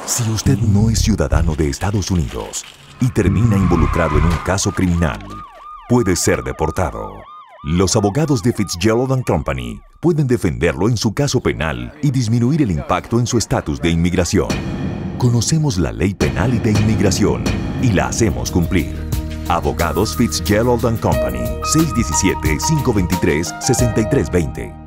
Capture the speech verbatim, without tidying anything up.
Si usted no es ciudadano de Estados Unidos y termina involucrado en un caso criminal, puede ser deportado. Los abogados de Fitzgerald and Company pueden defenderlo en su caso penal y disminuir el impacto en su estatus de inmigración. Conocemos la ley penal y de inmigración y la hacemos cumplir. Abogados Fitzgerald and Company, seis uno siete, cinco dos tres, seis tres dos cero.